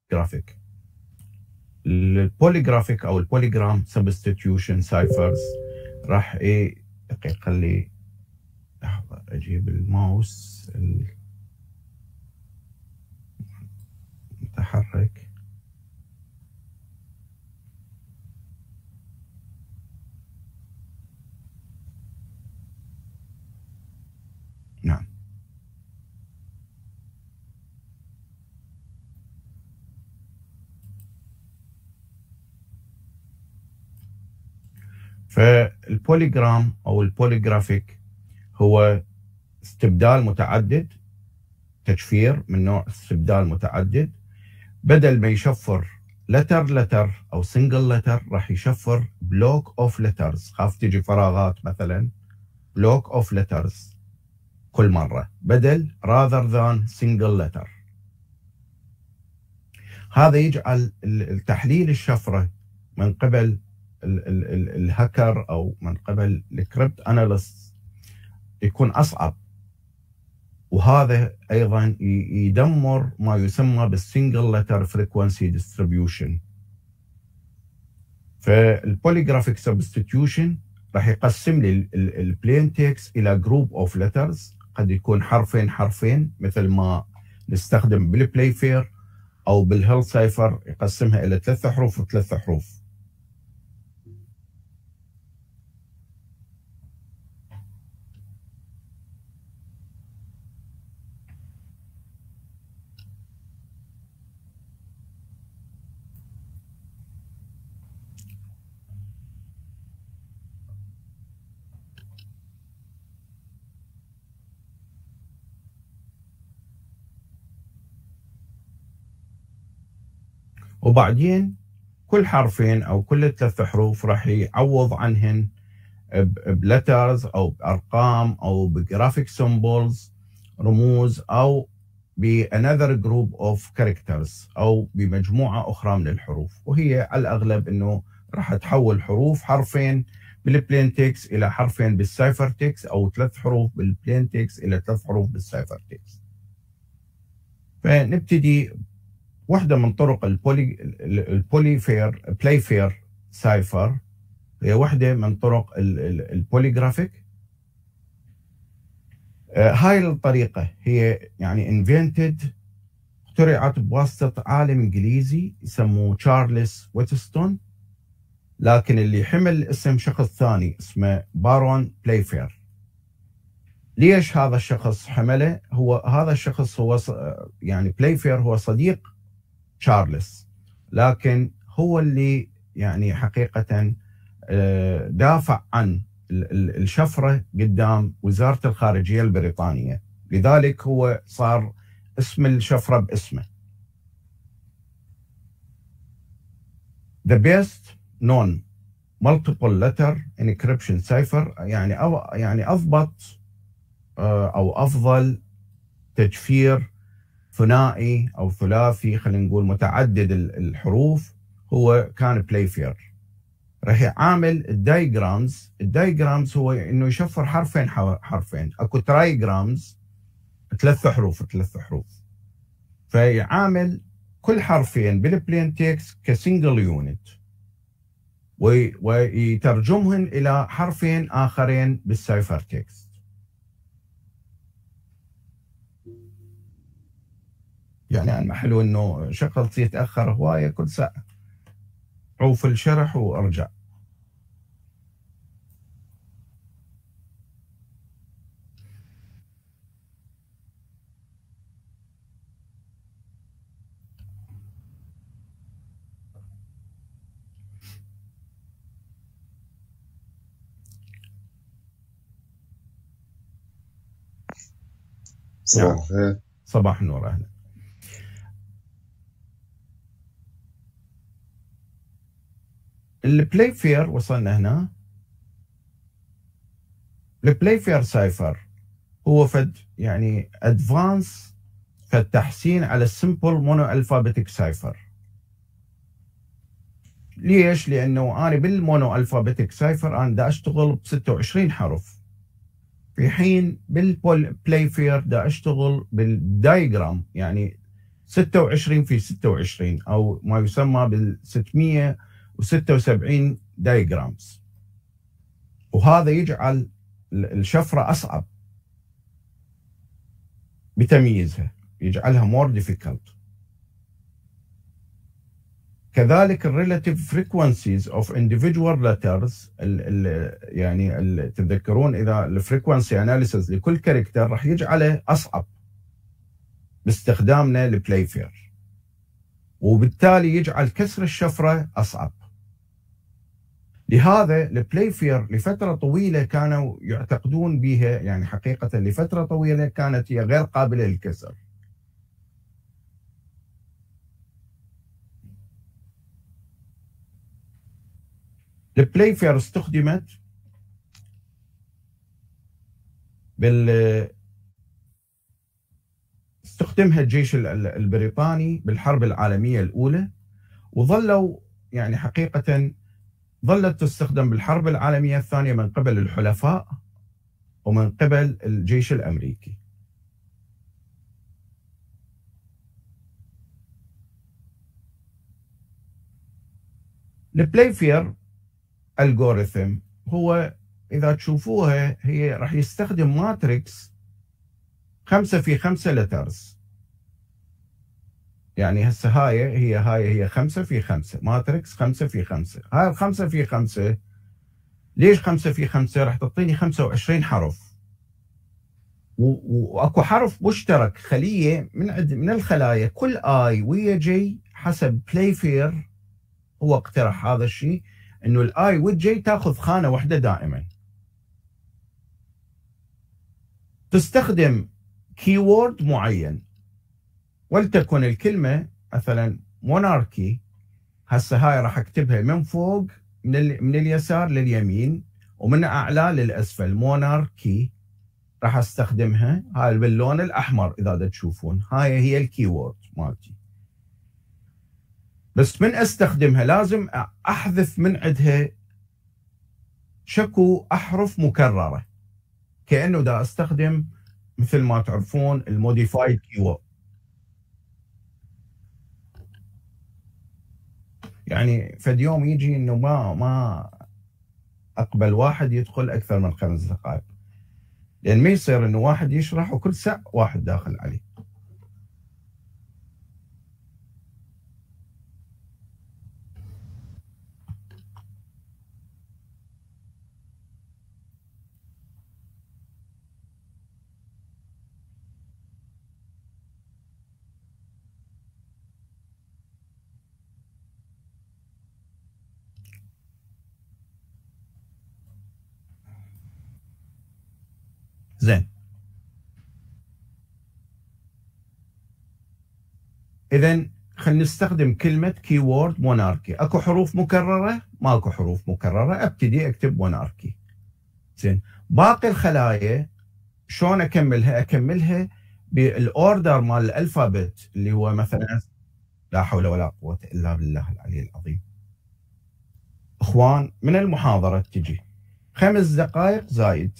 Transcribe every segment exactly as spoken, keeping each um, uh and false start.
جرافيك. البوليجرافيك او البوليجرام سبستيتيوشن سايفرز راح ايه دقيقه لي لحظه اجيب الماوس المتحرك. نعم. فالبوليجرام او البوليجرافيك هو استبدال متعدد، تشفير من نوع استبدال متعدد. بدل ما يشفر لتر لتر او سنجل لتر راح يشفر بلوك اوف لترز، خاف تجي فراغات مثلا، بلوك اوف لترز كل مره بدل rather than single letter. هذا يجعل التحليل الشفره من قبل الهاكر او من قبل الكريبت اناليست يكون اصعب، وهذا ايضا يدمر ما يسمى بالسنجل لتر فريكوانسي ديستريبيوشن. فالبوليجرافيك سبستيتيوشن راح يقسم لي البلين تكست الى جروب اوف لترز، قد يكون حرفين حرفين مثل ما نستخدم بالبلاي فير، او بالهيل سايفر يقسمها الى ثلاث حروف وثلاث حروف. وبعدين كل حرفين او كل ثلاث حروف راح يعوض عنهن بلترز او بارقام او بجرافيك سيمبلز، رموز، او بانذر جروب اوف كاركترز او بمجموعه اخرى من الحروف. وهي على الاغلب انه راح تحول حروف حرفين بالبلين تكست الى حرفين بالسايفر تكست، او ثلاث حروف بالبلين تكست الى ثلاث حروف بالسايفر تكست. فنبتدي واحدة من طرق البولي البولي فير بلاي فير سايفر، هي واحدة من طرق البوليجرافيك. هاي الطريقة هي يعني انفنتد، اخترعت بواسطة عالم انجليزي يسموه تشارلز ويتستون، لكن اللي حمل اسم شخص ثاني اسمه بارون بلايفير. ليش هذا الشخص حمله؟ هو هذا الشخص هو يعني بلايفير هو صديق تشارلز، لكن هو اللي يعني حقيقة دافع عن الشفرة قدام وزارة الخارجية البريطانية، لذلك هو صار اسم الشفرة باسمه. The best known multiple letter encryption cipher، يعني أو يعني أضبط أو أفضل تشفير ثنائي أو ثلاثي، خلينا نقول متعدد الحروف، هو كان بلايفير. راح يعامل الدايجرامز. الدايجرامز هو انه يشفر حرفين حرفين، اكو ترايجرامز ثلاث حروف ثلاث حروف، فيعامل كل حرفين بالبلين تكست كسنجل يونت، ويترجمهن الى حرفين اخرين بالسايفر تكست. يعني انا حلو انه شغلتي يتاخر هوايه، كل ساعه عوف الشرح وارجع. صباح الخير. صباح النور. اهلا. البلاي فير وصلنا هنا. البلاي فير سايفر هو فد يعني ادفانس فد تحسين على السمبل مونو الفابيتيك سايفر. ليش؟ لانه انا بالمونو الفابيتيك سايفر انا دا اشتغل ب ستة وعشرين حرف، في حين بالبلاي فير دا اشتغل بالدايجرام، يعني ستة وعشرين في ستة وعشرين أو ما يسمى بال ستمئة وستة وسبعين دايجرامز، وهذا يجعل الشفرة أصعب بتمييزها، يجعلها more difficult. كذلك ال relative frequencies of individual letters ال ال يعني ال تتذكرون إذا ال frequency analysis لكل كاركتر راح يجعله أصعب باستخدامنا لبلايفير، وبالتالي يجعل كسر الشفرة أصعب. لهذا البلايفير لفترة طويلة كانوا يعتقدون بها، يعني حقيقة لفترة طويلة كانت هي غير قابلة للكسر. البلايفير استخدمت بال استخدمها الجيش البريطاني بالحرب العالمية الأولى، وظلوا يعني حقيقة ظلت تستخدم بالحرب العالمية الثانية من قبل الحلفاء ومن قبل الجيش الأمريكي. البلايفير الجوريثم هو إذا تشوفوها هي راح يستخدم ماتريكس خمسة في خمسة لترز، يعني هسه هاي هي هاي هي خمسة في خمسة، ماتريكس خمسة في خمسة. هاي الخمسة في خمسة ليش خمسة في خمسة؟ راح تعطيني خمسة وعشرين حرف، واكو حرف مشترك خلية من عد من الخلايا، كل اي ويا جي حسب بلايفير هو اقترح هذا الشيء، انه الاي والجي تاخذ خانة واحدة دائما. تستخدم كيورد معين، ولتكن الكلمة مثلا موناركي، هسه هاي راح اكتبها من فوق من, ال... من اليسار لليمين ومن اعلى للاسفل، موناركي راح استخدمها هاي باللون الاحمر اذا دا تشوفون، هاي هي الكيورد مالتي. بس من استخدمها لازم احذف من عندها شكو احرف مكررة، كأنه دا استخدم مثل ما تعرفون الموديفايد كيورد، يعني فد يوم يجي انه ما ما اقبل واحد يدخل اكثر من خمس دقائق، لان ما يصير انه واحد يشرح وكل ساعة واحد داخل عليه. زين، اذا خلينا نستخدم كلمة كيورد موناركي. اكو حروف مكررة؟ ماكو حروف مكررة، ابتدي اكتب موناركي. زين، باقي الخلايا شلون اكملها؟ اكملها بالاوردر مال الالفابت اللي هو مثلا، لا حول ولا قوة الا بالله العلي العظيم. اخوان من المحاضرة تجي خمس دقائق زايد،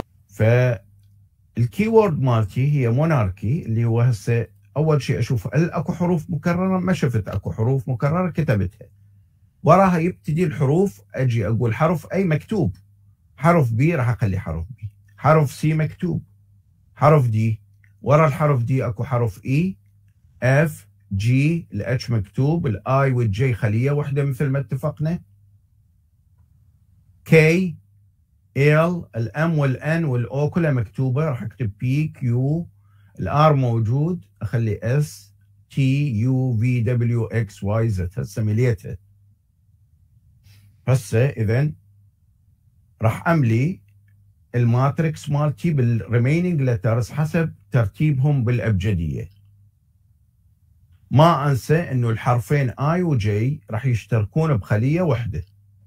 فالكيورد مالتي هي موناركي اللي هو هسه اول شيء اشوف هل اكو حروف مكررة، ما شفت اكو حروف مكررة كتبتها، وراها يبتدي الحروف، اجي اقول حرف اي مكتوب، حرف بي راح اخلي حرف بي، حرف سي مكتوب، حرف دي، ورا الحرف دي اكو حرف اي، اف، جي، الاتش مكتوب، الاي والجي خلية واحدة مثل ما اتفقنا، كي، ال، الام والان والاو كلها مكتوبة، راح اكتب بي، كيو، الار موجود، اخلي اس، تي، يو، في، دبليو، اكس، واي، زد. هسه مليتها. هسه اذا راح املي الماتريكس مالتي بالريمينينج لترز حسب ترتيبهم بالابجديه. ما انسى انه الحرفين اي وجي راح يشتركون بخليه واحده.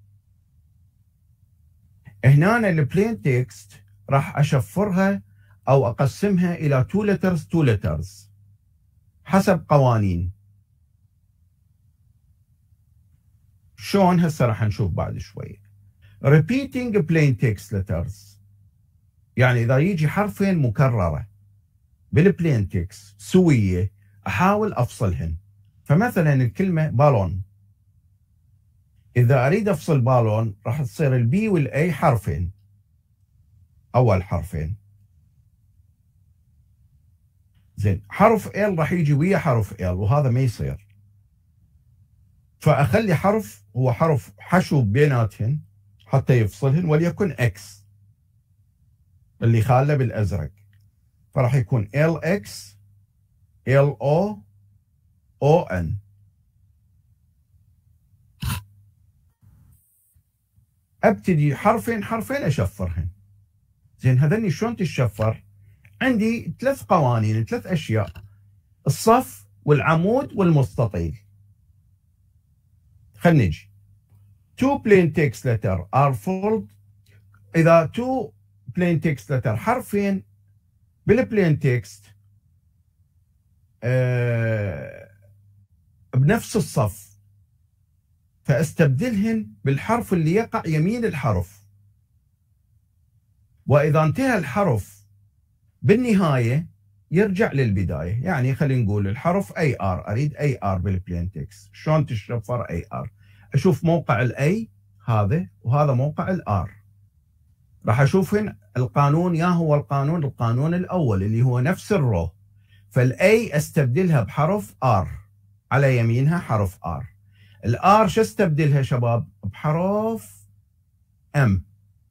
هنا البلين تكست راح اشفرها او اقسمها الى تو لترز تو لترز حسب قوانين. شلون؟ هسه راح نشوف بعد شويه. repeating plain text letters، يعني اذا يجي حرفين مكرره بالبلين تكست سويه احاول افصلهن. فمثلا الكلمه بالون، اذا اريد افصل بالون راح تصير البي والاي حرفين، اول حرفين. زين حرف ال راح يجي ويا حرف ال وهذا ما يصير، فاخلي حرف هو حرف حشو بيناتهن حتى يفصلهن، وليكن اكس اللي خاله بالازرق، فراح يكون ال اكس ال او او ان. ابتدي حرفين حرفين اشفرهن. زين هذني شلون تشفر؟ عندي ثلاث قوانين، ثلاث اشياء: الصف والعمود والمستطيل. خلينا نجي. two plain text letter are fold. اذا two plain text letter حرفين بالplain text آه بنفس الصف، فاستبدلهن بالحرف اللي يقع يمين الحرف. واذا انتهى الحرف بالنهايه يرجع للبدايه. يعني خلينا نقول الحرف اي ار، اريد اي ار بالبلين تكست. شلون تشفر اي ار؟ اشوف موقع الاي هذا وهذا موقع الار، راح اشوف هنا القانون، يا هو القانون القانون الاول اللي هو نفس الرو. فالاي استبدلها بحرف ار، على يمينها حرف ار. الار شو استبدلها شباب؟ بحرف ام.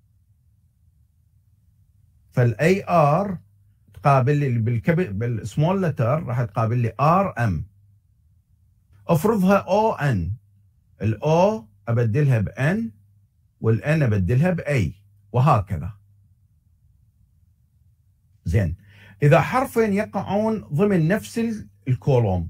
فالاي ار تقابل لي بالكبل بالسمول لتر، راح تقابل لي ار ام. افرضها او ان، الاو ابدلها بان والان ابدلها باي، وهكذا. زين اذا حرفين يقعون ضمن نفس الكولوم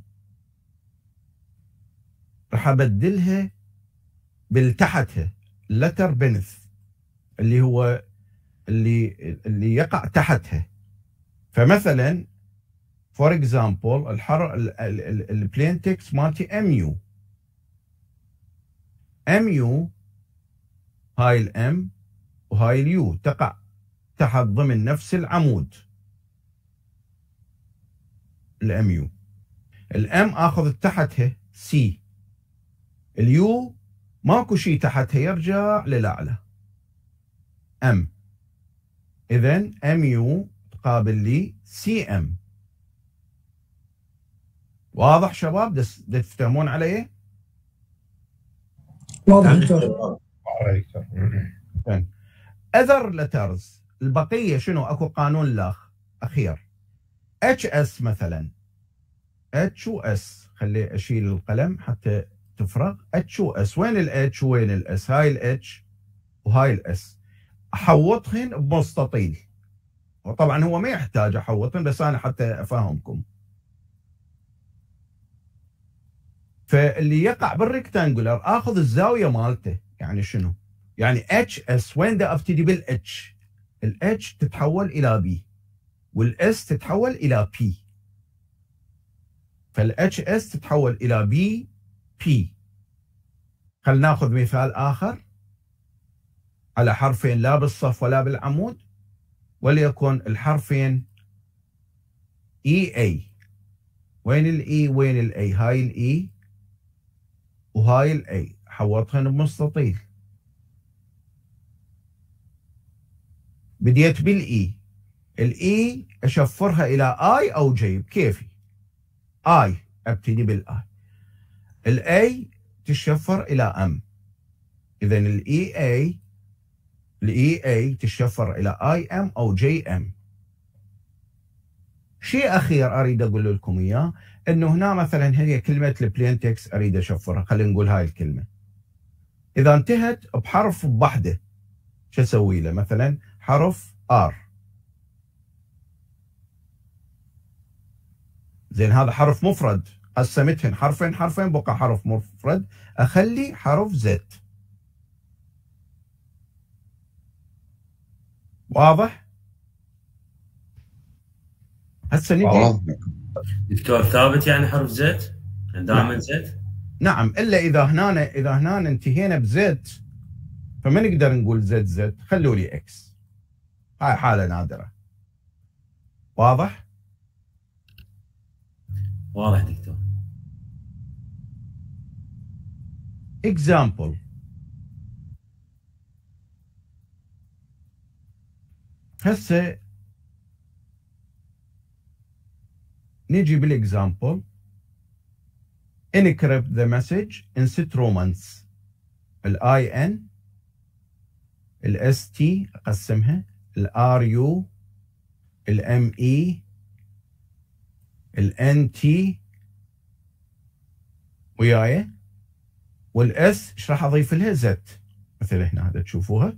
راح ابدلها بالتحتها لتر بنث، اللي هو اللي اللي يقع تحتها. فمثلا فور اكزامبل الحر البلين تكست مالتي ام يو، ام يو هاي الام وهاي اليو تقع تحت ضمن نفس العمود. الام يو، الام اخذ تحتها سي، اليو ماكو شيء تحتها يرجع للاعلى ام. اذا ام يو تقابل لي سي ام. واضح شباب؟ تفهمون علي؟ واضح دكتور. اذر لترز البقيه شنو؟ اكو قانون لاخ اخير. اتش اس مثلا، اتش و اس، خلي اشيل القلم حتى تفرق. اتش و اس، وين الاتش وين الاس؟ هاي الاتش وهاي الاس، احوطهن بمستطيل. وطبعا هو ما يحتاج احوطهن، بس انا حتى افهمكم. فاللي يقع بالريكتانجولر اخذ الزاويه مالته. يعني شنو؟ يعني اتش اس وين دا ابتدي؟ بالاتش. الاتش تتحول الى بي والاس تتحول الى بي، فالاتش اس تتحول الى بي بي. خلينا ناخذ مثال اخر على حرفين لا بالصف ولا بالعمود، وليكن الحرفين اي اي. وين الاي وين الاي؟ هاي الاي وهاي الاي، حوطهن بمستطيل. بديت بالاي، الاي اشفرها الى اي او جي بكيفي. اي ابتدي بالاي، الاي تشفر الى ام. اذا الاي اي الاي اي تشفر الى اي ام او جي ام. شيء اخير اريد اقول لكم اياه، انه هنا مثلا هي كلمه البلين تكست اريد اشفرها. خلينا نقول هاي الكلمه اذا انتهت بحرف بوحده شو اسوي له؟ مثلا حرف ار. زين هذا حرف مفرد، قسمتهن حرفين حرفين بقى حرف مفرد، اخلي حرف زد. واضح؟ هسه نجي دكتور ثابت يعني حرف زد دائما زد؟ نعم، الا اذا هنا اذا هنا انتهينا بزد فما نقدر نقول زد زد، خلوا لي اكس. هاي حاله نادره. واضح؟ واضح دكتور. example. هسه نجي بالاكزامبل encrypt the message in settlements. الاي ان الاس تي اقسمها، الار يو، الام اي، الان تي وياي، والاس ايش راح اضيف لها؟ زد، مثل هنا هذا تشوفوها.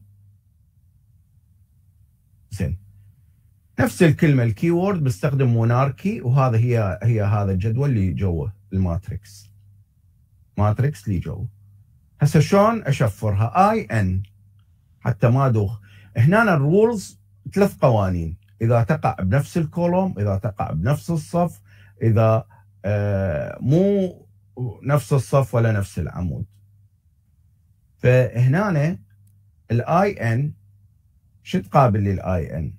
زين، نفس الكلمه الكيورد بستخدم موناركي، وهذا هي هي هذا الجدول اللي جوه الماتريكس، ماتريكس اللي جوه. هسه شلون اشفرها؟ اي ان حتى ما ادوخ. هنا الرولز ثلاث قوانين، اذا تقع بنفس الكولوم، اذا تقع بنفس الصف، اذا آه مو نفس الصف ولا نفس العمود. فهنا الاي ان شو تقابل لي الاي ان؟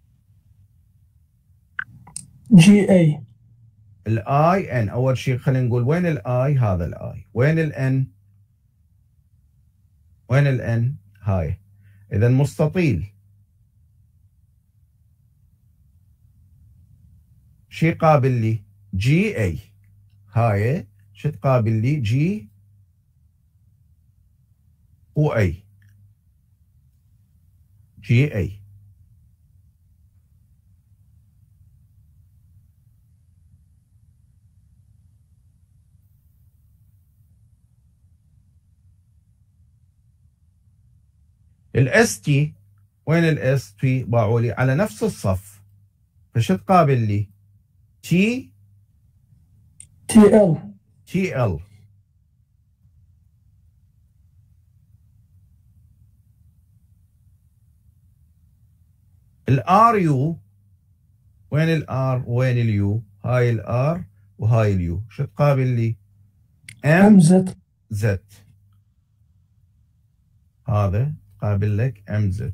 جي اي. الاي ان اول شيء خلينا نقول وين الاي؟ هذا الاي. وين الان؟ وين الان؟ هاي. اذا مستطيل شو يقابل لي؟ جي اي. هاي شو تقابل لي؟ جي و اي. جي اي. الاس تي، وين الاس تي؟ باعوا لي على نفس الصف، فشو تقابل لي؟ تي تي ال. تي ال. الار يو، وين الار وين اليو؟ هاي الار وهاي اليو، شو تقابل لي؟ ام زد. زد. هذا قابل لك ام زد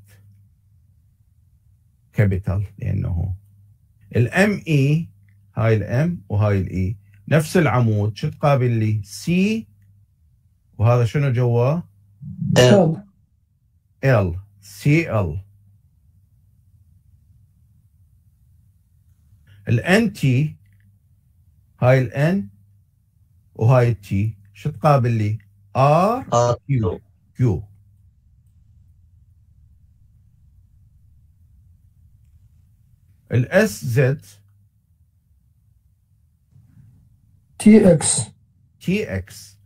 كابيتال، لانه الام اي، هاي الام وهاي الاي نفس العمود، شو تقابل لي؟ سي، وهذا شنو جواه؟ ال. ال، سي ال. الان تي، هاي الان وهاي التي، شو تقابل لي؟ ار كيو كيو. الاس زد تي اكس. تي اكس.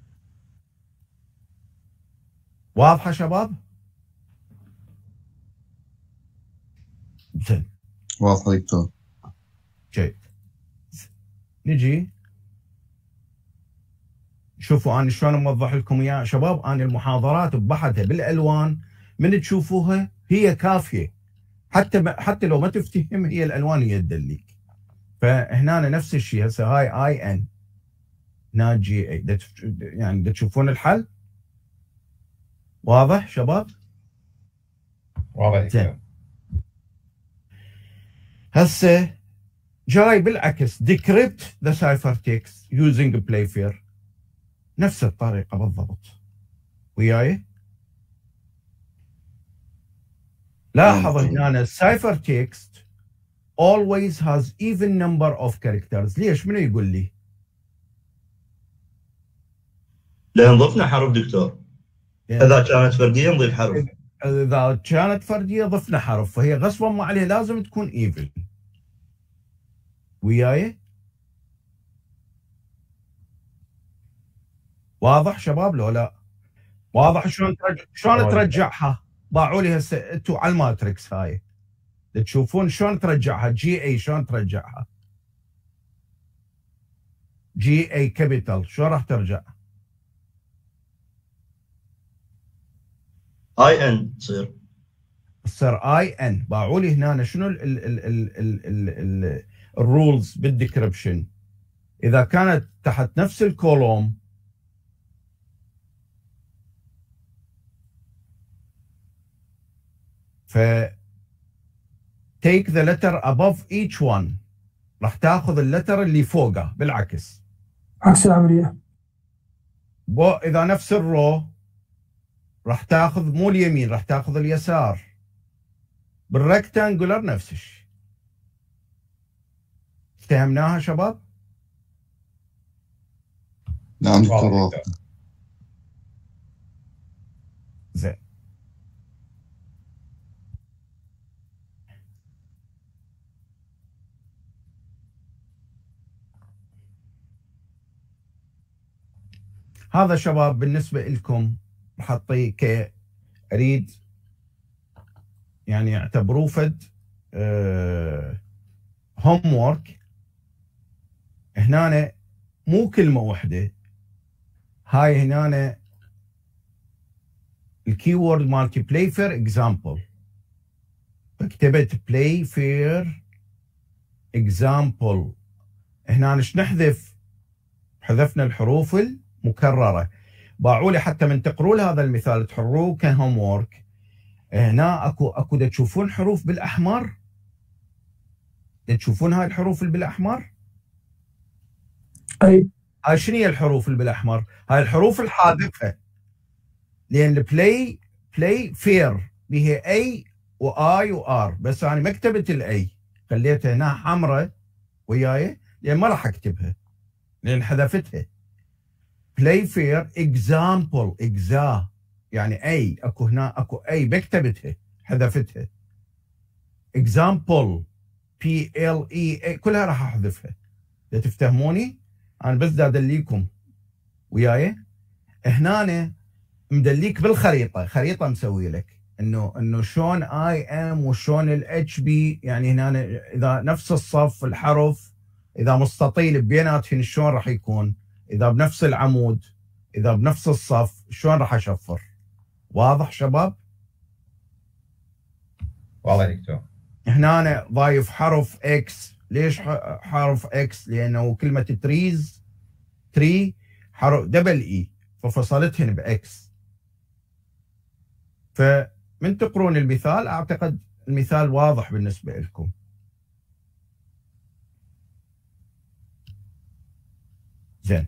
واضحه شباب؟ زين، واضحه دكتور. جيد. نجي شوفوا انا شلون موضح لكم اياه شباب. انا المحاضرات ببحثها بالالوان، من تشوفوها هي كافيه، حتى حتى لو ما تفتهم هي الالوان هي تدليك. فهنا نفس الشيء. هسه هاي اي ان، هنا جي اي، يعني تشوفون الحل. واضح شباب؟ واضح. زين. هسه جاي بالعكس، decrypt the ciphertext using playfair، نفس الطريقه بالضبط. وياي؟ لاحظ هنا السايفر تكست always has even number of characters. ليش؟ منو يقول لي؟ لان ضفنا حرف دكتور. اذا كانت فرديه نضيف حرف. اذا كانت فرديه ضفنا حرف، فهي غصبا ما عليه لازم تكون even. وياي؟ واضح شباب لو لا؟ واضح شلون ترجع شلون ترجعها؟ باعوا لي هسه انتم على الماتريكس هاي تشوفون شلون ترجعها. جي اي شلون ترجعها؟ جي اي كابيتال شلون راح ترجع؟ اي ان تصير تصير اي ان. باعوا لي هنا شنو ال ال ال ال ال ال ال الرولز بالديكربشن. اذا كانت تحت نفس الكولوم ف take the letter above each one. راح تاخذ اللتر اللي فوقه بالعكس. عكس العملية. بو اذا نفس الرو راح تاخذ مو اليمين، راح تاخذ اليسار. بالركتانجولر نفس الشيء. فهمناها شباب؟ نعم دكتور. زين. هذا شباب بالنسبة لكم راح أعطيه ك أريد يعني اعتبروه فد هوم وورك. هنا مو كلمة واحدة، هاي هنا الكيورد مالتي بلاي فير اكزامبل. فكتبت بلاي فير اكزامبل. هنا ايش نحذف؟ حذفنا الحروف المكررة. باعوا لي حتى من تقروا هذا المثال تحروه كهوم وورك. هنا اكو اكو دا تشوفون حروف بالاحمر؟ دا تشوفون هاي الحروف اللي بالاحمر؟ أي. هاي شنو هي الحروف اللي بالاحمر؟ هاي الحروف الحاذفة. لان البلاي بلاي فير بها اي واي وار، بس انا ما كتبت الاي، خليتها هنا حمراء وياي لان ما راح اكتبها لان حذفتها. بلاي فير اكزامبل اجزا يعني اي، اكو هنا اكو اي بكتبتها حذفتها. اكزامبل بي ال اي كلها راح احذفها. اذا تفتهموني انا بس دا ادليكم وياي. هنا مدليك بالخريطه، خريطه مسوي لك انه انه شلون اي ام وشلون الاتش بي. يعني هنا اذا نفس الصف الحرف اذا مستطيل بيناتهم شلون راح يكون، اذا بنفس العمود، اذا بنفس الصف شلون راح اشفر. واضح شباب؟ واضح دكتور. هنا أنا ضايف حرف اكس. ليش حرف اكس؟ لانه كلمه تريز تري حرف دبل اي ففصلتهن باكس. فمن تقرون المثال اعتقد المثال واضح بالنسبه لكم. زين.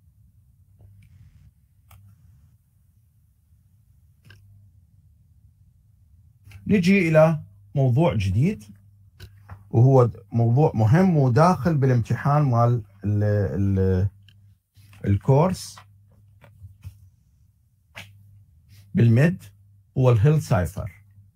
نجي الى موضوع جديد وهو موضوع مهم وداخل بالامتحان مال ال ال الكورس بالميد، هو الهيل سايفر.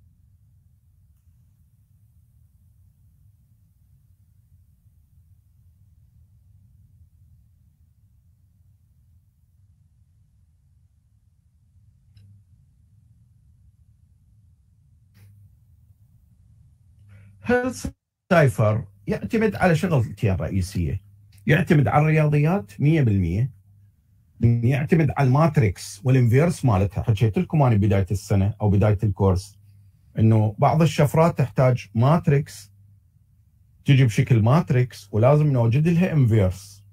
هيل سايفر يعتمد على شغلتين رئيسية. يعتمد على الرياضيات مية بالمية، يعتمد على الماتريكس والانفيرس مالتها. حكيت لكم انا بداية السنة او بداية الكورس انه بعض الشفرات تحتاج ماتريكس تجي بشكل ماتريكس ولازم نوجد لها انفيرس.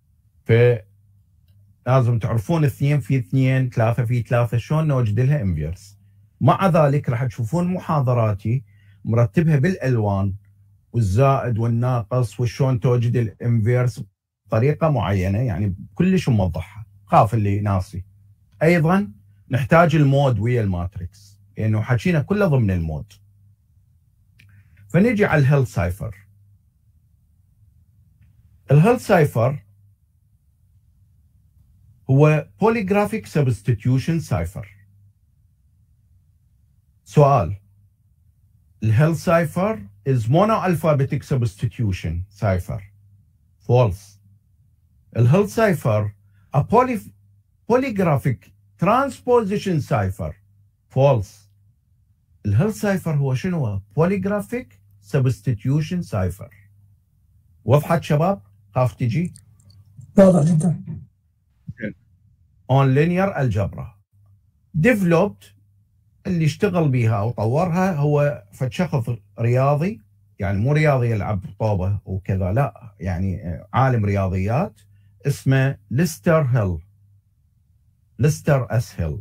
فلازم تعرفون اثنين في اثنين، ثلاثة في ثلاثة شلون نوجد لها انفيرس. مع ذلك راح تشوفون محاضراتي مرتبها بالالوان والزائد والناقص وشلون توجد الانفيرس بطريقه معينه، يعني كلش موضحها. خاف اللي ناسي. ايضا نحتاج المود ويا الماتريكس لانه يعني حكينا كله ضمن المود. فنجي على الهيل سايفر. الهيل سايفر هو بوليغرافيك سبستيتيوشن سايفر. سؤال: الهيل سايفر is monoalphabetic substitution cipher. False. الهيل سايفر a poly polygraphic transposition cipher. False. الهيل سايفر هو شنو هو؟ polygraphic substitution cipher. وضحت شباب؟ خاف تجي؟ واضح جدا. on linear algebra. developed اللي اشتغل بيها او طورها هو فد شخص رياضي، يعني مو رياضي يلعب طوبه وكذا، لا، يعني عالم رياضيات اسمه ليستر هيل. ليستر اس هيل.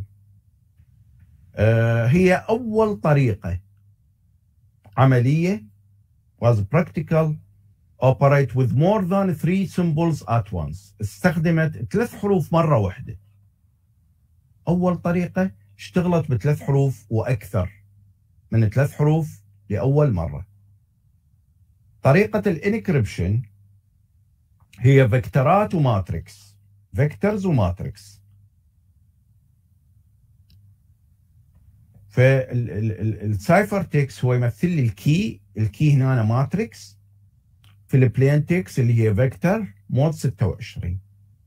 آه هي اول طريقه عمليه was practical operate with more than three symbols at once. استخدمت ثلاث حروف مرة واحدة. أول طريقة اشتغلت بثلاث حروف وأكثر من ثلاث حروف لأول مرة. طريقة الانكريبشن هي فيكتورات وماتريكس، فيكتورز وماتريكس. فالسايفر تكست هو يمثل لي الكي، الكي هنا ماتريكس، في البلين تكست اللي هي فيكتور مود ستة وعشرين.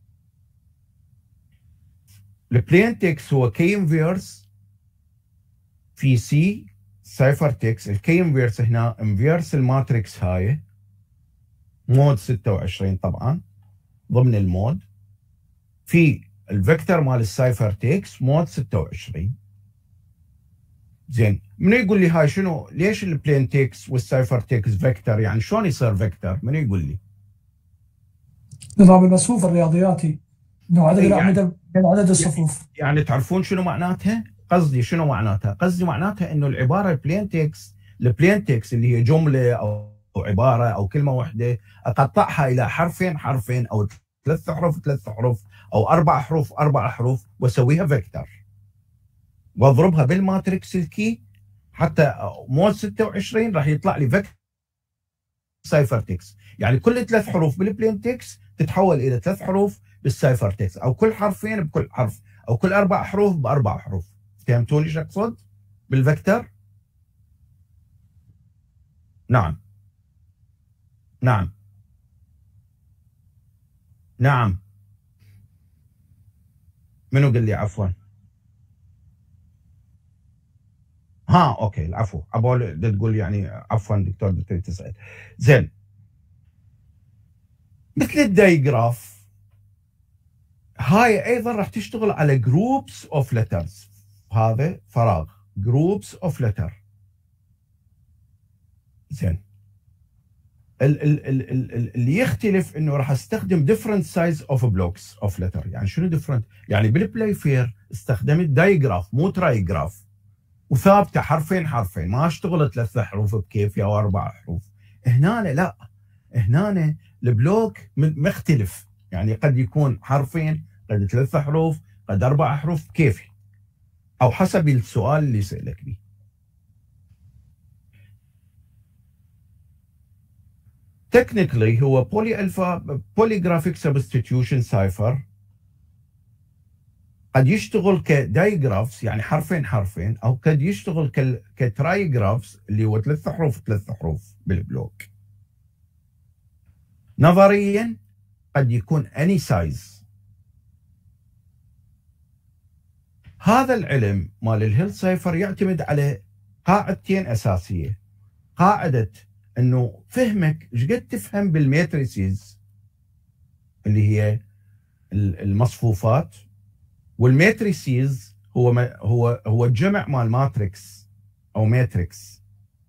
البلين تكست هو كي انفيرس في سي سايفر تكست. الكي انفيرس هنا انفيرس الماتريكس هاي مود ستة وعشرين طبعا ضمن المود، في الفيكتور مال السايفر تكست مود ستة وعشرين. زين، من يقول لي هاي شنو؟ ليش البلين تكست والسايفر تكست فيكتور؟ يعني شلون يصير فيكتور؟ من يقول لي؟ نظام المصفوف الرياضياتي، انه عدد يعني الاعمده بين عدد الصفوف. يعني تعرفون شنو معناتها؟ قصدي شنو معناتها؟ قصدي معناتها انه العباره البلين تكست، البلين تكست اللي هي جمله او عباره او كلمه واحده، اقطعها الى حرفين حرفين او ثلاث حروف ثلاث حروف او اربع حروف اربع حروف واسويها فيكتور، واضربها بالماتريكس الكي حتى مود ستة وعشرين راح يطلع لي فيكتور سايفر تكست. يعني كل ثلاث حروف بالبلين تكست تتحول الى ثلاث حروف بالسايفر تكست، او كل حرفين بكل حرف، او كل اربع حروف باربع حروف. فهمتوني ايش اقصد بالفيكتور؟ نعم نعم نعم. منو قال لي عفوا؟ ها اوكي العفو، عبالي تقول يعني عفوا دكتور بدك تسال. زين، مثل الدايجراف هاي ايضا راح تشتغل على جروبس اوف ليترز. هذا فراغ، جروبس اوف ليتر. زين، ال ال ال ال اللي يختلف انه راح استخدم different size of blocks of letter. يعني شنو different؟ يعني بالبلاي فير استخدمت دايجراف مو ترايجراف، وثابته حرفين حرفين، ما اشتغلت ثلاث حروف بكيفي او اربع حروف. هنا لا، هنا البلوك مختلف، يعني قد يكون حرفين، قد ثلاث حروف، قد اربع حروف بكيفي، او حسب السؤال اللي يسألك به. technically هو بولي الفا polygraphic substitution cipher، قد يشتغل كدايجرافز يعني حرفين حرفين، او قد يشتغل كترايجرافز اللي هو ثلاث حروف ثلاث حروف بالبلوك. نظريا قد يكون any size. هذا العلم مال الهيل سايفر يعتمد على قاعدتين اساسيه. قاعده انه فهمك ايش قد تفهم بالماتريسيز اللي هي المصفوفات، والماتريسيز هو هو هو الجمع مال ماتريكس او ماتريكس.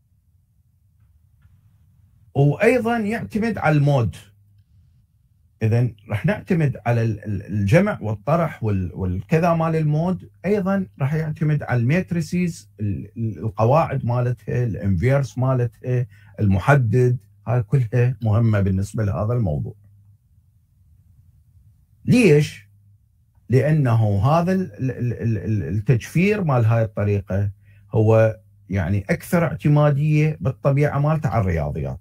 وايضا يعتمد على المود. اذا راح نعتمد على الجمع والطرح والكذا مال المود، ايضا راح يعتمد على الماتريسيز، القواعد مالتها، الانفيرس مالتها، المحدد، هاي كلها مهمه بالنسبه لهذا الموضوع. ليش؟ لانه هذا التجفير مال هاي الطريقه هو يعني اكثر اعتماديه بالطبيعه مالته على الرياضيات.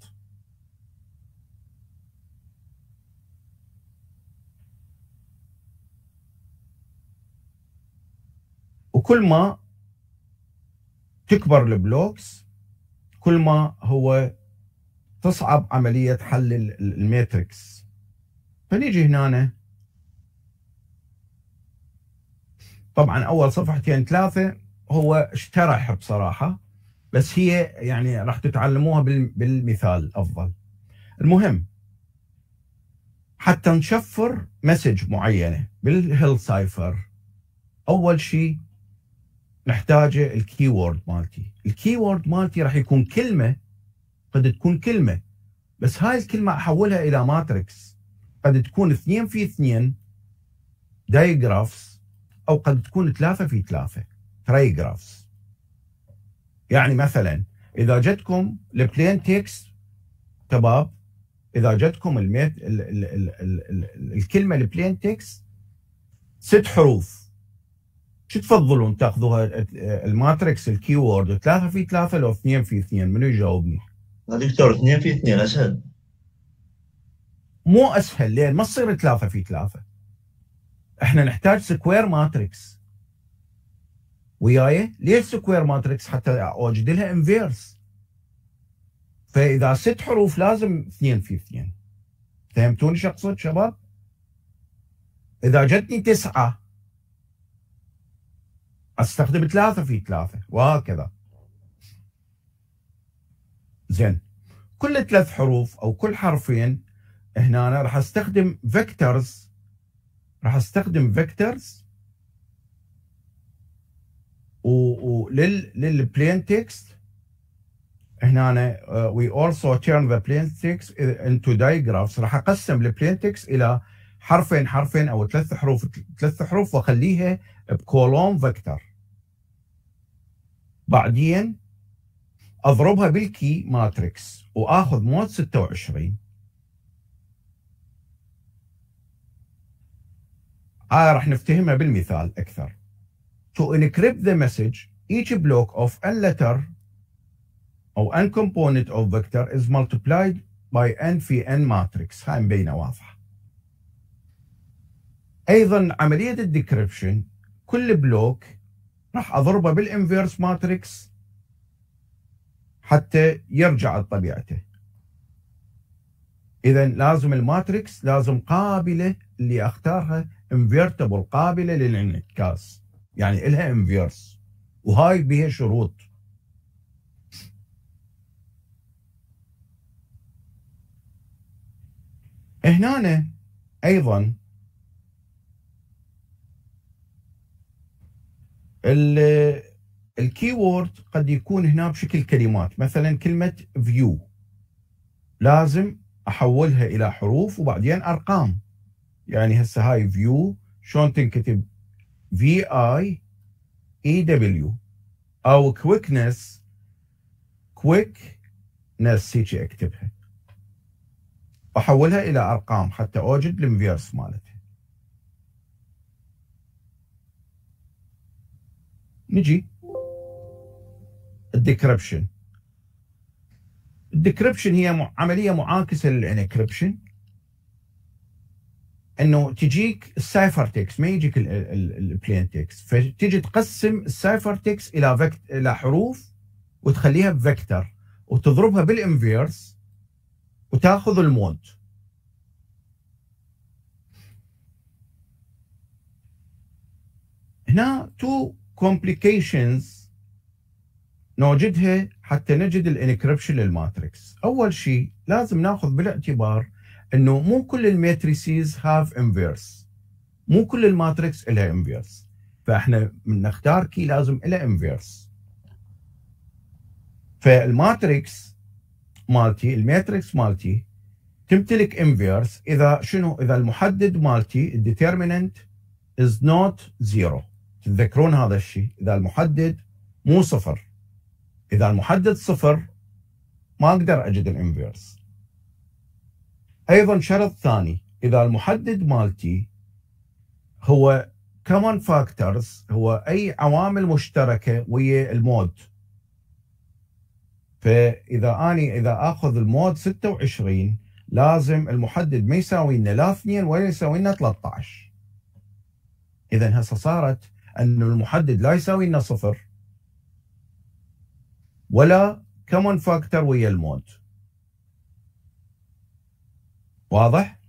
وكل ما تكبر البلوكس كل ما هو تصعب عمليه حل الماتريكس. فنيجي هنا، طبعا اول صفحتين ثلاثه هو اشترح بصراحه، بس هي يعني راح تتعلموها بالمثال افضل. المهم حتى نشفر مسج معينه بالهيل سايفر، اول شيء نحتاجه الكيورد مالتي. الكيورد مالتي راح يكون كلمه، قد تكون كلمه بس هاي الكلمه احولها الى ماتريكس، قد تكون اثنين في اثنين دايجرافز، او قد تكون ثلاثه في ثلاثه ترايجرافز. يعني مثلا اذا جتكم البلين تكست شباب اذا جتكم الميت ال ال ال ال ال الكلمه البلين تكست ست حروف، شو تفضلون تاخذوها الماتريكس الكيورد ثلاثه في ثلاثه لو اثنين في اثنين؟ منو يجاوبني؟ لا دكتور اثنين في اثنين اسهل. مو اسهل، لين ما تصير ثلاثه في ثلاثه. احنا نحتاج سكوير ماتريكس. وياي؟ ليش سكوير ماتريكس؟ حتى اوجد لها انفيرس. فاذا ست حروف لازم اثنين في اثنين. فهمتوني شو اقصد شباب؟ اذا جتني تسعه استخدم ثلاثه في ثلاثه وهكذا. زين، كل ثلاث حروف او كل حرفين هنا أنا راح استخدم فيكتورز، راح استخدم فيكتورز ولل للبلين تكست هنا أنا uh, we also turn the plain text into digraphs. راح اقسم البلين تكست الى حرفين حرفين او ثلاث حروف ثلاث حروف واخليها بكولوم فيكتور. بعدين اضربها بالكي ماتريكس واخذ مود ستة وعشرين. هاي راح نفتهمها بالمثال اكثر. To encrypt the message, each block of n letter او n component of vector is multiplied by n في n matrix. هاي مبينه واضحه. ايضا عمليه الديكريبشن كل بلوك راح اضربه بالانفيرس ماتريكس حتى يرجع لطبيعته. اذا لازم الماتريكس لازم قابله، اللي اختارها انفيرتبل، قابله للانعكاس، يعني لها انفيرس، وهاي بها شروط. هنا ايضا الكيورد قد يكون هنا بشكل كلمات، مثلا كلمه فيو لازم احولها الى حروف وبعدين ارقام. يعني هسه هاي فيو شلون تنكتب؟ في اي اي دبليو، او كويكنس كويكنس هيك اكتبها، احولها الى ارقام حتى اوجد الانفيرس مالتها. نجي الديكريبشن. الديكريبشن هي عمليه معاكسه للانكريبشن، انه تجيك السايفر تكست ما يجيك البلين تكست، فتجي تقسم السايفر تكست الى فيكت الى حروف وتخليها بفيكتور وتضربها بالانفيرس وتاخذ المود. هنا تو كومبليكيشنز نوجدها حتى نجد الانكريبشن للماتريكس. اول شيء لازم ناخذ بالاعتبار انه مو كل الماتريسيز هاف انفيرس، مو كل الماتريكس لها انفيرس، فاحنا من نختار كي لازم لها انفيرس. فالماتريكس مالتي الماتريكس مالتي تمتلك انفيرس اذا شنو؟ اذا المحدد مالتي الديترميننت از نوت زيرو. تتذكرون هذا الشيء، اذا المحدد مو صفر. اذا المحدد صفر ما اقدر اجد الانفيرس. ايضا شرط ثاني، اذا المحدد مالتي هو common factors، هو اي عوامل مشتركه ويا المود. فاذا اني اذا اخذ المود ستة وعشرين لازم المحدد ما يساوي لنا لا اثنين ولا يساوي لنا ثلاثة عشر. اذا هسه صارت انه المحدد لا يساوي لنا صفر ولا common factor ويا المود. واضح؟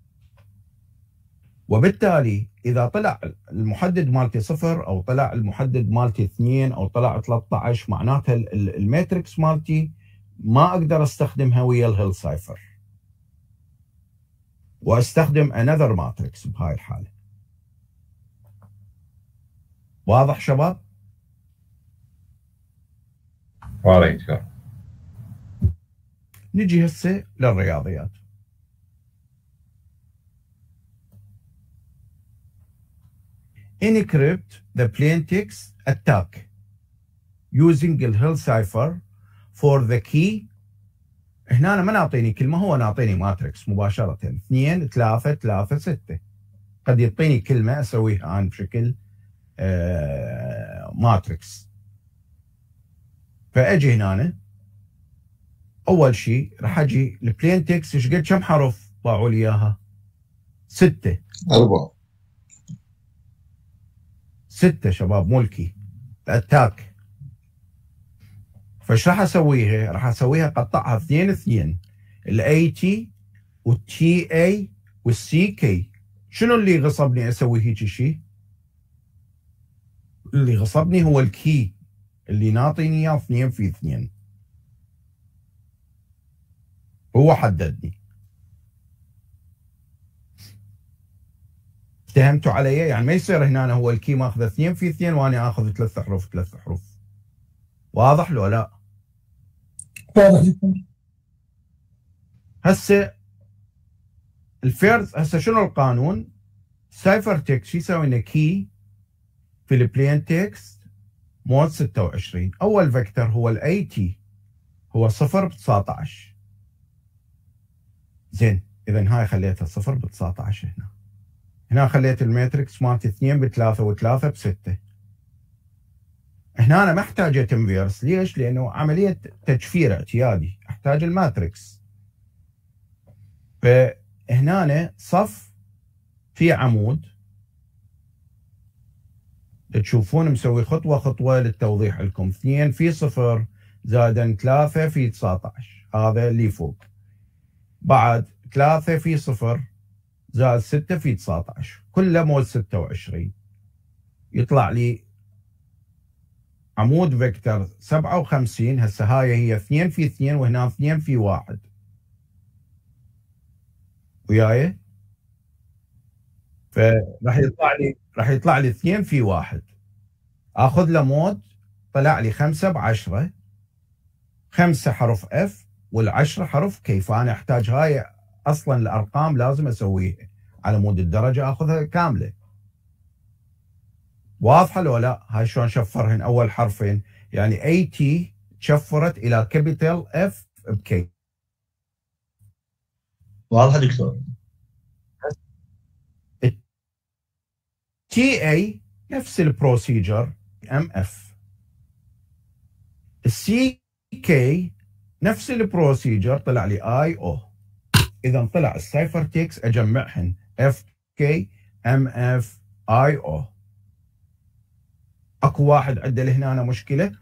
وبالتالي اذا طلع المحدد مالتي صفر او طلع المحدد مالتي اثنين او طلع ثلاثة عشر معناتها الماتريكس مالتي ما اقدر استخدمها ويا الهيل سايفر، واستخدم another matrix بهاي الحاله. واضح شباب؟ واضح دكتور. نجي هسه للرياضيات. Encrypt the plain text attack using the Hill cipher for the key هنا أنا ما نعطيني كلمة، هو نعطيني ماتريكس مباشرة اثنين ثلاثة ثلاثة ستة. قد يعطيني كلمة أسويها أنا بشكل آه ماتريكس. فأجي هنا أول شيء راح أجي البلين تكست إيش قد كم حرف ضاعوا لي إياها؟ ستة. أربعة. ستة شباب ملكي الأتاك. فايش راح أسويها؟ راح أسويها قطعها اثنين اثنين، الأي تي والتي اي والسي كي. شنو اللي غصبني أسوي هيك شيء؟ اللي غصبني هو الكي اللي ناطيني إياه اثنين في اثنين. هو حددني. اتهمتوا علي؟ يعني ما يصير هنا هو الكي ماخذ اثنين في اثنين وانا اخذ ثلاث حروف ثلاث حروف. واضح لو لا؟ واضح جدا. هسه الفيرز، هسه شنو القانون؟ سايفر تكست شو يسوي لنا؟ كي في البلين تكست مود ستة وعشرين. اول فيكتور هو الاي تي هو صفر ب تسعة عشر. زين، اذا هاي خليتها صفر ب تسعة عشر. هنا هنا خليت الماتريكس مالتي اثنين بثلاثة وثلاثة بستة. هنا أنا ما احتاج تنفيرس. ليش؟ لأنه عملية تجفير اعتيادي، أحتاج الماتريكس. فهنا صف في عمود تشوفون مسوي خطوة خطوة للتوضيح لكم. اثنين في صفر زائدا ثلاثة في تسعة عشر، هذا اللي فوق. بعد ثلاثة في صفر زائد ستة في تسعة عشر، كله مود ستة وعشرين. يطلع لي عمود فيكتور سبعة وخمسين. هسه هاي هي اثنين في اثنين وهنا اثنين في واحد. وياي؟ فراح يطلع لي راح يطلع لي اثنين في واحد. اخذ له مود، طلع لي خمسة بعشرة. خمسة حرف اف والعشرة حرف كي. فانا احتاج هاي اصلا الارقام لازم اسويها على مود الدرجه، اخذها كامله. واضحه لو لا؟ هاي شلون شفرهن اول حرفين، يعني اي تي شفرت الى كابيتال اف بكي. واضحه دكتور. تي اي نفس البروسيجر ام اف. السي كي نفس البروسيجر، طلع لي اي او. اذا طلع السايفر تكس اجمعهن اف كي ام اف اي او. اكو واحد عنده هنا أنا مشكله؟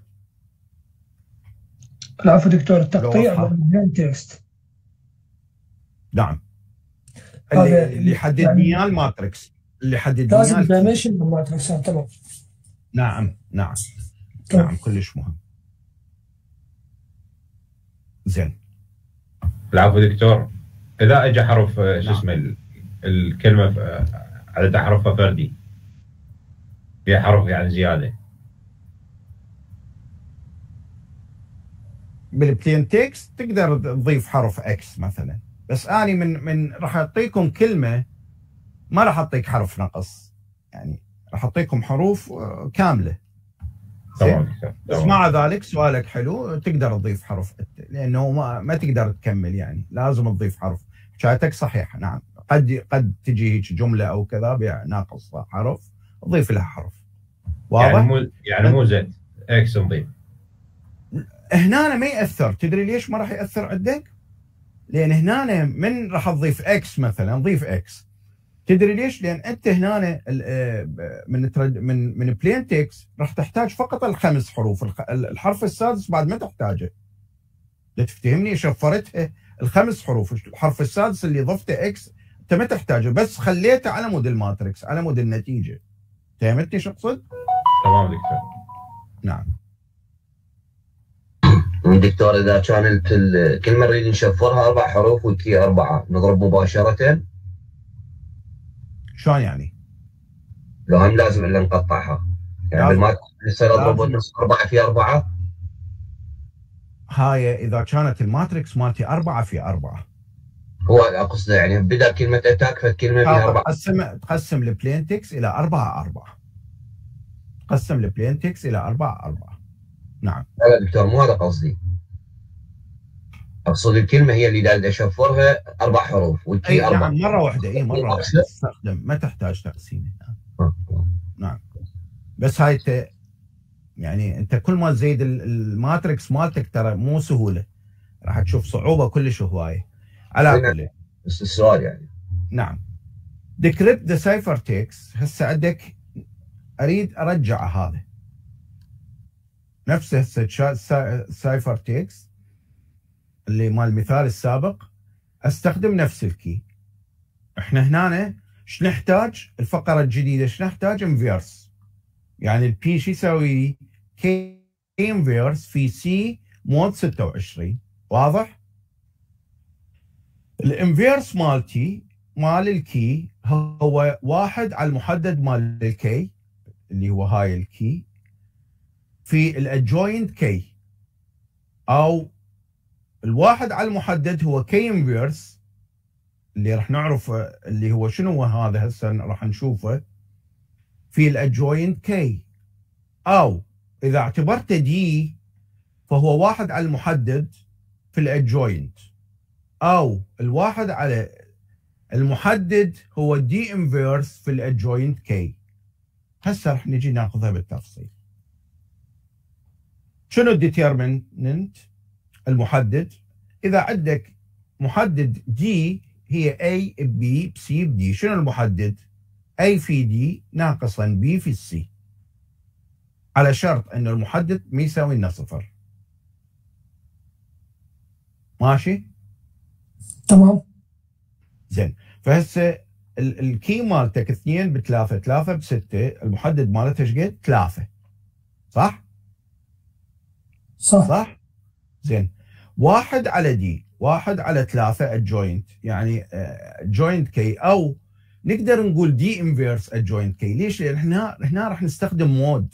العفو دكتور، التقطيع بالبلين تكست. نعم، اللي اللي حددني اياه الماتريكس، اللي حددني لازم اياه دايمنشن بالماتريكس. تمام. نعم نعم طيب. نعم كلش مهم. زين. العفو دكتور، اذا اجى حرف شو اسمه الكلمه عدد احرفها فردي، فيها حرف يعني زياده بالبلين تكست تقدر تضيف حرف اكس مثلا، بس اني من من راح اعطيكم كلمه ما راح اعطيك حرف نقص، يعني راح اعطيكم حروف كامله. تمام دكتور. بس مع ذلك سؤالك حلو، تقدر تضيف حرف لانه ما ما تقدر تكمل، يعني لازم تضيف حرف. حكايتك صحيحه. نعم، قد قد تجي هيك جمله او كذا ناقص حرف، تضيف لها حرف. واضح؟ يعني مو يعني مو زد اكس نضيف هنا ما ياثر. تدري ليش ما راح ياثر عندك؟ لان هنا من راح تضيف اكس مثلا، ضيف اكس. تدري ليش؟ لان انت هنا من من من بلين تكست راح تحتاج فقط الخمس حروف، الحرف السادس بعد ما تحتاجه. تفتهمني؟ شفرتها الخمس حروف، الحرف السادس اللي ضفته اكس انت ما تحتاجه، بس خليته على مود الماتريكس، على مود النتيجه. فهمتني شو اقصد؟ تمام دكتور. نعم دكتور، اذا كانت الكلمه نريد نشفرها اربع حروف والكي اربعه، نضرب مباشره؟ شلون يعني؟ لو هم لازم الا نقطعها، يعني بالماتريكس يصير اضرب النص اربعه في اربعه؟ هاي اذا كانت الماتريكس مالتي اربعه في اربعه. هو اقصده يعني بدا كلمه اتاك فالكلمه فيها اربعه. تقسم تقسم البلين تكست الى اربعه اربعه. تقسم البلين تكست الى اربعه اربعه. نعم. لا لا دكتور، مو هذا قصدي. اقصد الكلمه هي اللي دا اشفرها اربع حروف والكي اي اربع. نعم مره واحده، اي مره واحده تستخدم، ما تحتاج تقسيم. نعم بس هاي ت... يعني انت كل ما تزيد الماتريكس مالتك ترى مو سهوله، راح تشوف صعوبه كلش هوايه. على كل بس السؤال يعني نعم decrypt the ciphertext. هسه عندك اريد ارجع هذا نفس هسه سايفر تكست اللي مال المثال السابق، استخدم نفس الكي. احنا هنا ايش نحتاج؟ الفقره الجديده ايش نحتاج؟ انفيرس، يعني البي شو يسوي؟ كي انفيرس في سي مود ستة وعشرين. واضح؟ الانفيرس مالتي مال الكي هو واحد على المحدد مال الكي اللي هو هاي الكي في الادجوينت كي، او الواحد على المحدد هو كي انفيرس اللي راح نعرف اللي هو شنو هو هذا هسه راح نشوفه في الادجوينت كي، او اذا اعتبرته دي فهو واحد على المحدد في الادجوينت، او الواحد على المحدد هو دي انفيرس في الادجوينت كي. هسه راح نجي ناخذها بالتفصيل. شنو الديترمننت؟ المحدد. اذا عندك محدد دي هي A ب B C ب D، شنو المحدد؟ A في D ناقصا B في C، على شرط ان المحدد ما يساوي لنا صفر. ماشي؟ تمام. زين، فهسه الكي مالتك اثنين بثلاثة، ثلاثة بستة، المحدد مالتها ايش قد؟ ثلاثة. صح؟ صح صح؟ زين، واحد على دي، واحد على ثلاثة adjoint، يعني joint كي، او نقدر نقول دي انفيرس adjoint كي. ليش؟ لان هنا هنا راح نستخدم مود.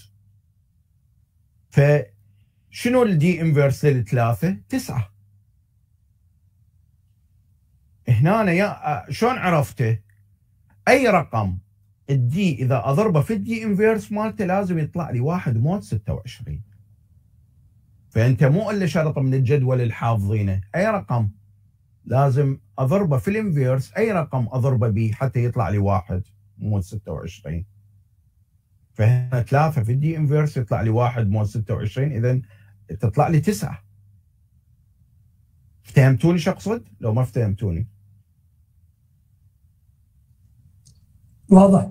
فشنو الدي انفيرس للثلاثة؟ تسعة. هنا أنا يا شلون عرفته؟ اي رقم الدي اذا اضربه في الدي انفيرس مالته لازم يطلع لي واحد مود ستة وعشرين. فانت مو الا شرط من الجدول الحافظينه، اي رقم لازم اضربه في الانفيرس، اي رقم اضربه به حتى يطلع لي واحد مود ستة وعشرين. فهنا ثلاثة في الدي انفيرس يطلع لي واحد مود ستة وعشرين، اذا تطلع لي تسعة. فهمتوني شو اقصد؟ لو ما فهمتوني واضح.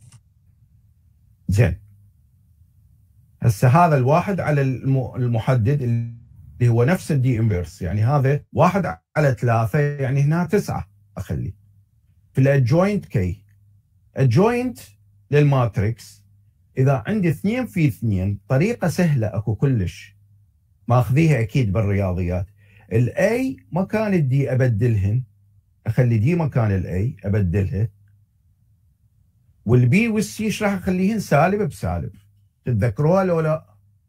زين، هسه هذا الواحد على المحدد اللي هو نفس الدي انفيرس، يعني هذا واحد على ثلاثة، يعني هنا تسعة اخلي. في الادجوينت كي، adjoint للماتريكس اذا عندي اثنين في اثنين، طريقة سهلة اكو كلش، ماخذيها اكيد بالرياضيات. الاي مكان الدي ابدلهن، اخلي دي مكان الاي ابدلها، والبي والسي ايش راح اخليهن؟ سالب بسالب. تتذكروها لو لا؟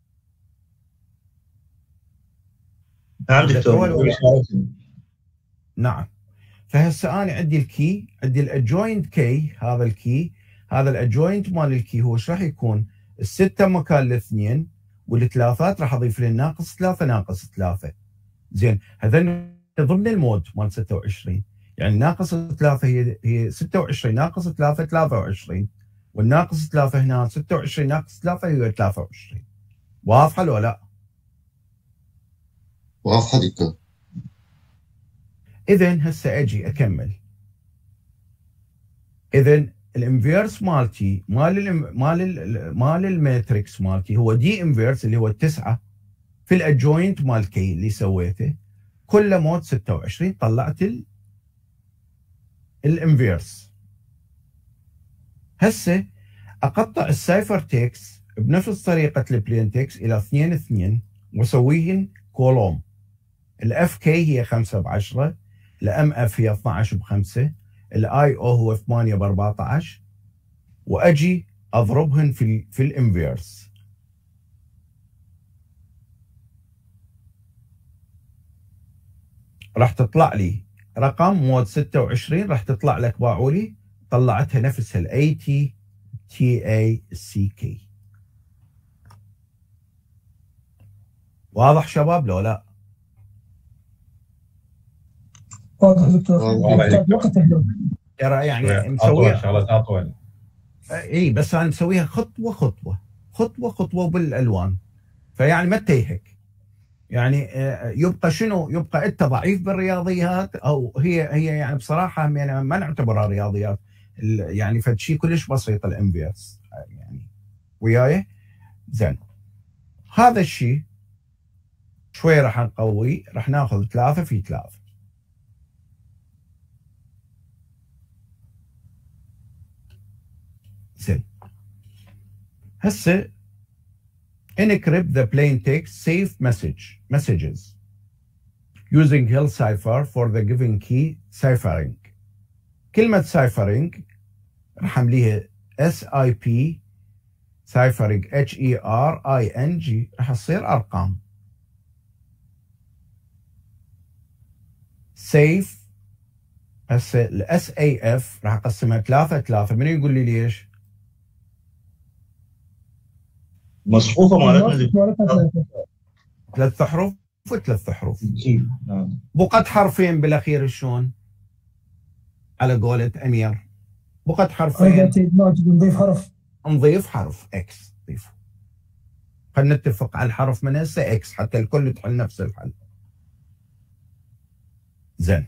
نعم دكتور. نعم. فهسه انا عندي الكي، عندي الادجوينت كي، هذا الكي، هذا الادجوينت مال الكي هو ايش راح يكون؟ الستة مكان الاثنين، والثلاثات راح اضيف لي ناقص ثلاثة ناقص ثلاثة. زين، هذا ضمن المود مال ستة وعشرين، يعني ناقص ثلاثة هي هي ستة وعشرين، ناقص ثلاثة ثلاثة وعشرين، والناقص ثلاثة هنا ستة وعشرين ناقص ثلاثة هي ثلاثة وعشرين. واضحة لو لا؟ واضحة دكتور. إذن هسه أجي أكمل. إذن الانفيرس مالتي مال ال مال ال مال الماتريكس مالتي هو دي انفيرس اللي هو التسعة في الادجوينت مال كي اللي سويته، كله مود ستة وعشرين. طلعت الانفيرس. هسه اقطع السايفر تكست بنفس طريقه البلين تكست الى اثنين اثنين واسويهن كولوم. الاف كي هي خمسة بعشرة، الام اف هي اثنعش بخمسة، الاي او هو ثمانية باربعطعش، واجي اضربهن في في الانفيرس. راح تطلع لي رقم مود ستة وعشرين، راح تطلع لك باعولي طلعتها نفسها الاي تي تي اي سي كي. واضح شباب لو لا؟ واضح دكتور. واضح يحتاج دكتور. وقت اليوم. ترى يعني اطول، مسويها شغلات اطول. اي بس انا مسويها خطوه خطوه خطوه خطوه بالالوان، فيعني ما تتيهك. يعني يبقى شنو؟ يبقى انت ضعيف بالرياضيات، او هي هي يعني بصراحه يعني ما نعتبرها رياضيات، يعني فشي كلش بسيط الانفيرس يعني وياي. زين، هذا الشيء شوي راح نقوي، راح ناخذ ثلاثه في ثلاثه. زين، هسه encrypt the plain text safe message messages using Hill cipher for the given key ciphering. كلمة ciphering راح امليها S I P ciphering H E R I N G، راح تصير ارقام. safe هسه ال S A F راح اقسمها ثلاثة ثلاثة. من يقول لي ليش؟ مصفوفه مالتنا ثلاث حروف وثلاث حروف. نعم. بقت حرفين بالاخير شلون؟ على قولة امير، بقت حرفين نضيف حرف، نضيف حرف اكس. نضيفه، خلينا نتفق على الحرف من هسه اكس حتى الكل تحل نفس الحل. زين،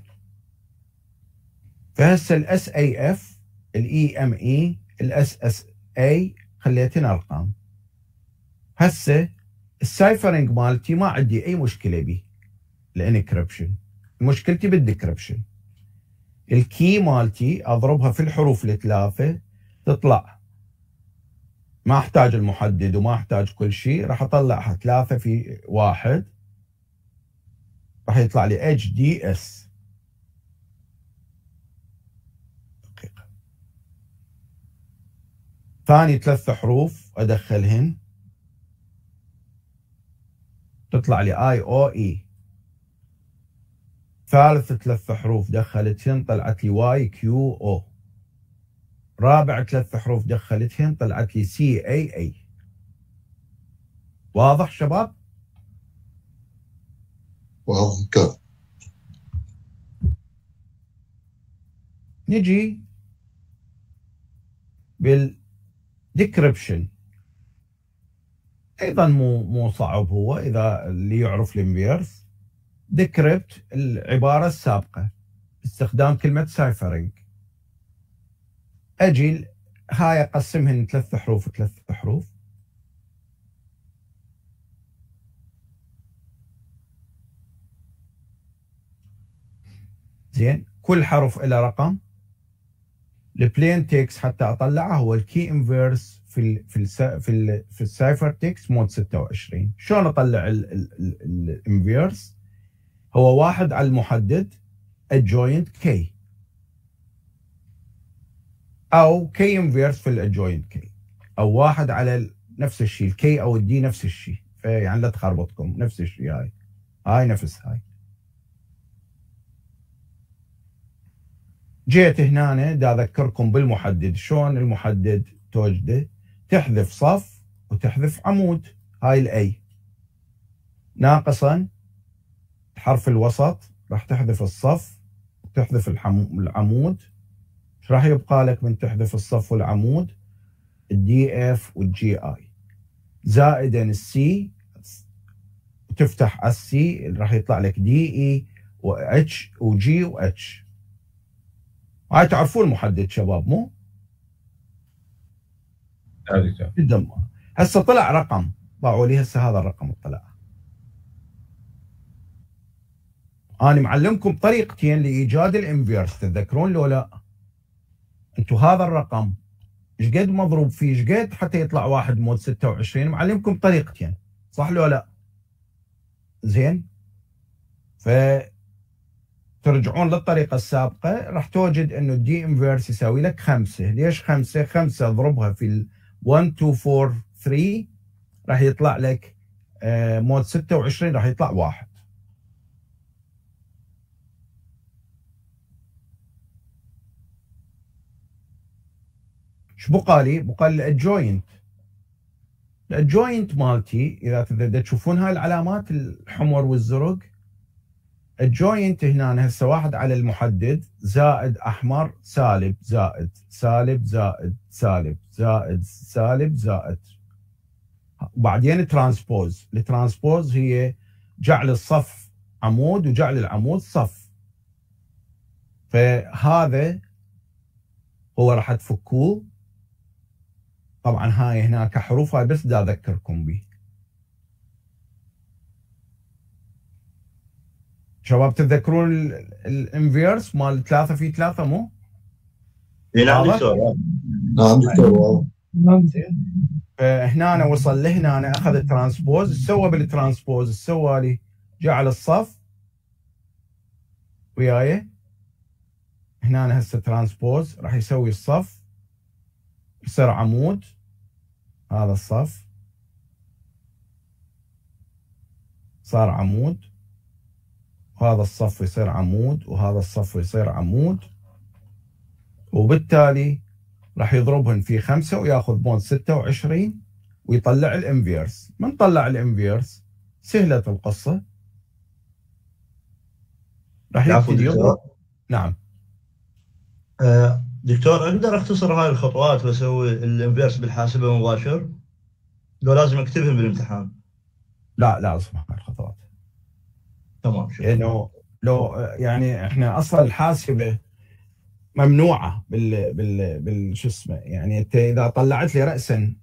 فهسه الاس اي اف الاي ام اي الاس اس اي خليتنا ارقام. هسه السايفرنج مالتي ما عندي اي مشكله به، الانكربشن مشكلتي بالديكربشن. الكي مالتي اضربها في الحروف الثلاثه تطلع، ما احتاج المحدد وما احتاج كل شيء، راح اطلعها ثلاثه في واحد، راح يطلع لي اتش دي اس. دقيقه، ثاني ثلاث حروف ادخلهن تطلع لي اي او اي. ثالث ثلاث حروف دخلتهن طلعت لي واي كيو او. رابع ثلاث حروف دخلتهن طلعت لي سي اي اي. واضح شباب؟ واضح. نجي بالديكربشن، ايضا مو مو صعب. هو اذا اللي يعرف الانفيرس ديكريبت العباره السابقه باستخدام كلمه سايفرنج. اجي هاي اقسمهن ثلاث حروف ثلاث حروف، زين، كل حرف له رقم. البلين تكست حتى اطلعه هو الكي انفيرس في ال في ال في ال في السايفر تكست مود ستة وعشرين. شلون اطلع الانفيرس؟ هو واحد على المحدد adjoint كي، او كي انفيرس في الادجوينت كي، او واحد على نفس الشيء الكي او الدي نفس الشيء، فيعني لا تخربطكم نفس الشيء. هاي هاي نفس هاي. جيت هنا دا اذكركم بالمحدد. شلون المحدد توجده؟ تحذف صف وتحذف عمود. هاي الاي ناقصا حرف الوسط، راح تحذف الصف وتحذف العمود. ايش راح يبقى لك من تحذف الصف والعمود؟ الدي اف والجي اي زائدا السي، وتفتح على السي راح يطلع لك دي اي واتش وجي واتش. هاي تعرفون المحدد شباب مو؟ جدا. هسه طلع رقم، ضاعوا لي هسه هذا الرقم طلع. انا معلمكم طريقتين لايجاد الانفيرس، تتذكرون لو لا؟ انتم هذا الرقم ايش قد مضروب فيه ايش قد حتى يطلع واحد مود ستة وعشرين، معلمكم طريقتين، صح لو لا؟ زين، ف ترجعون للطريقة السابقة راح توجد انه الدي انفيرس يساوي لك خمسة. ليش خمسة؟ خمسة اضربها في ال واحد اثنين أربعة ثلاثة راح يطلع لك آه مود ستة وعشرين، راح يطلع واحد. ايش بقى لي؟ بقى لي الادجوينت. الادجوينت مالتي اذا تشوفون هاي العلامات الحمر والزرق، الجوينت هنا هسه واحد على المحدد زائد احمر سالب زائد سالب زائد سالب زائد سالب زائد، وبعدين ترانسبوز. الترانسبوز هي جعل الصف عمود وجعل العمود صف، فهذا هو راح تفكوه. طبعا هاي هناك حروف، هاي بس دا اذكركم به. شباب تتذكرون الانفيرس مال ثلاثة في ثلاثة مو؟ نعم دكتور. نعم دكتور واضح. فهنا أنا وصل لهنا، أنا أخذ الترانسبوز، سوى بالترانسبوز سوى لي جعل الصف وياي. هنا أنا هسه ترانسبوز راح يسوي الصف يصير عمود، هذا الصف صار عمود، وهذا الصف يصير عمود، وهذا الصف يصير عمود، وبالتالي راح يضربهن في خمسة وياخذ بونت ستة وعشرين ويطلع الانفيرس. من طلع الانفيرس سهلة القصة، راح يبتدي يضرب. نعم آه دكتور، اقدر اختصر هاي الخطوات واسوي الانفيرس بالحاسبة مباشر؟ لو لازم اكتبهم بالامتحان؟ لا لازم هاي الخطوات. تمام شكرا. لانه لو يعني احنا اصلا الحاسبة ممنوعة بال بال بال شو اسمه، يعني انت اذا طلعت لي رأسا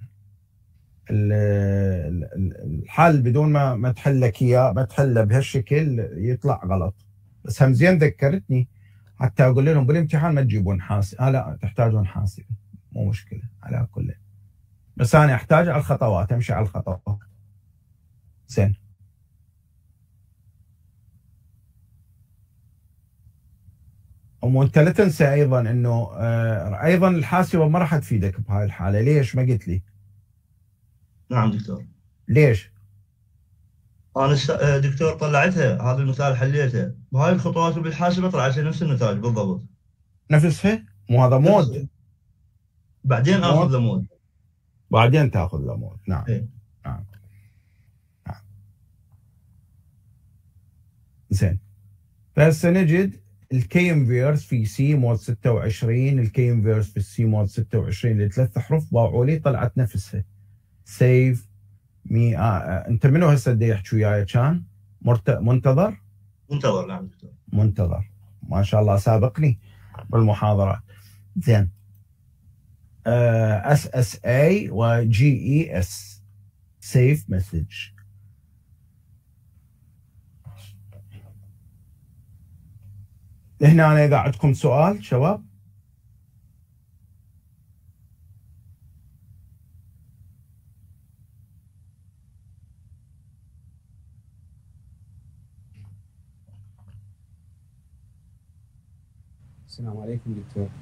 الحل بدون ما ما تحل لك اياه، ما تحله بهالشكل يطلع غلط. بس هم زين ذكرتني حتى اقول لهم بالامتحان ما تجيبون حاسب. آه لا تحتاجون حاسب، مو مشكله على كل. بس انا احتاج على الخطوات، امشي على الخطوات. زين. وانت لا تنسى ايضا انه آه ايضا الحاسبه ما راح تفيدك بهاي الحاله. ليش ما قلت لي؟ نعم دكتور. ليش؟ انا است... دكتور طلعتها، هذا المثال حليته بهاي الخطوات وبالحاسبه طلعت لي نفس النتائج بالضبط. نفسها؟ مو هذا مود؟ بعدين مود. اخذ لمود. بعدين تاخذ لمود. نعم. إيه؟ نعم. نعم. زين. فهسه نجد الكي انفيرس في سي مود ستة وعشرين، الكي انفيرس في السي مود ستة وعشرين لثلاث حروف باعوا لي طلعت نفسها. سيف مي آه آه. انت منو هسه بده يحكي وياي كان؟ مرت... منتظر؟ منتظر. نعم دكتور. منتظر ما شاء الله سابقني بالمحاضرات. زين. اس اس اي وجي اي اس سيف مسج. هنا أنا اذا عندكم سؤال شباب. السلام عليكم دكتور.